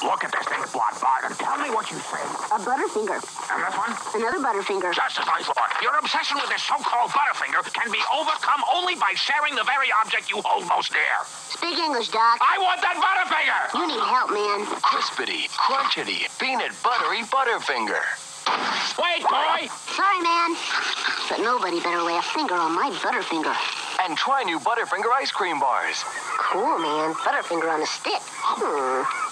Look at this thing, Bart, and tell me what you think. A Butterfinger. And this one? Another Butterfinger. Just as I thought. Your obsession with this so-called Butterfinger can be overcome only by sharing the very object you hold most dear. Speak English, Doc. I want that Butterfinger! You need help, man. Crispity, crunchity, peanut buttery Butterfinger. Wait, boy! Sorry, man. But nobody better lay a finger on my Butterfinger. And try new Butterfinger ice cream bars. Cool, man. Butterfinger on a stick.